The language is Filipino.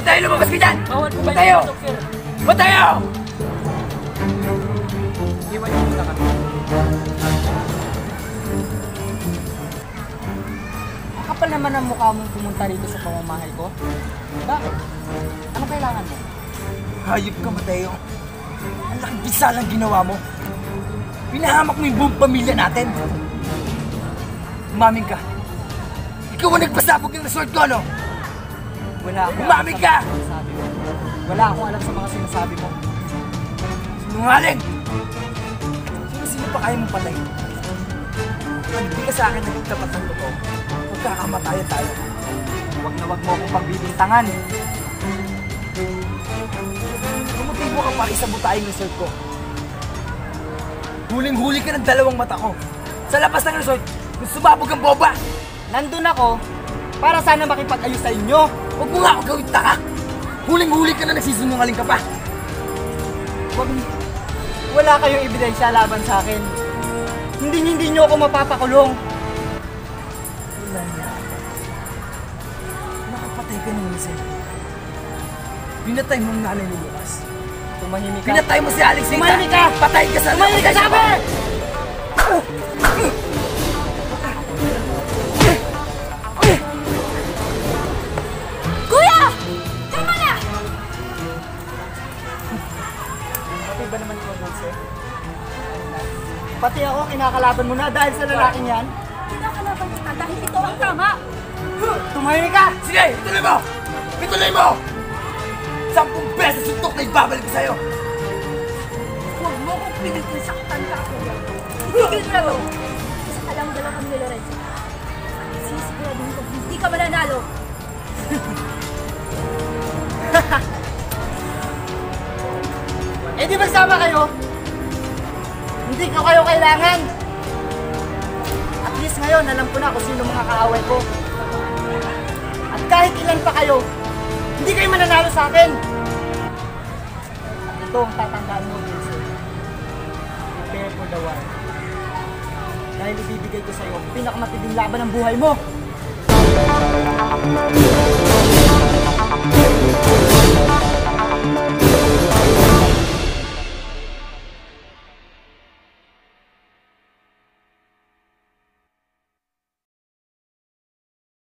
Ba't tayo lumabas ka dyan? Bawal po Ba't kayo tayo? pumasok, sir. Ba't tayo? Iwan niyo muna kami. Ang kapal naman ang mukha mong pumunta rito sa pamamahay ko. Bakit? Ano kailangan mo? Hayop ka, Mateo. Ang laking pisalang ginawa mo. Pinahamak mo yung buong pamilya natin. Umamin ka. Ikaw ang nagpasabog ng resort ko, ano? Wala akong Umamin alam ka! sa mga sinasabi mo. Wala akong alam sa mga sinasabi mo. Sinungaling! Sino pa kaya mong patay? Pag di ka sa akin nagtapat ng totoo, magkakamatayan tayo. Huwag na huwag mo akong pagbibintangan. Tumutubo ka pa sa butayang resort ko. Huling-huli ka ng dalawang mata ko. Sa labas ng resort, kung sumabog ang boba! Nandun ako para sana makipag-ayos sa inyo. Huwag mo nga ako gawin taka! Huling-huli ka na nagsisinungaling ka pa! Wala kayong ebidensya laban sa akin. Hindi nyo ako mapapakulong. Wala niya. Nakapatay ka ng isa. Pinatay mo ang nanay ni Lucas. Tumahimik ka. Pinatay mo si Alex. Tumahimik ka! Patay ka sa... Tumahimik ka, sabi! Kuya! Tama na! Pati ba naman ikaw, Dulce? Pati ako, kinakalaban mo na dahil sa lalaking yan. Kinakalaban kita dahil ito ang tama! Tumahimik ka! Sige! Ituloy mo! Ituloy mo! 10 beses suntok na ibabalik ko sa'yo! Huwag mo kong pilitin saktan ka, kuya. Itigil mo na to! Isa ka lang dala kami ni Lorenzo. Sisiguraduhin ko, hindi ka mananalo! Eh di magsama kayo? Hindi ko kayo kailangan. At least ngayon, alam ko na kung sino mga kaaway ko. At kahit ilan pa kayo, hindi kayo mananalo sa akin. At ito ang tatandaan mo, Dulce. Prepare for the war. Dahil ibibigay ko sa iyo ang pinakamatinding laban ng buhay mo.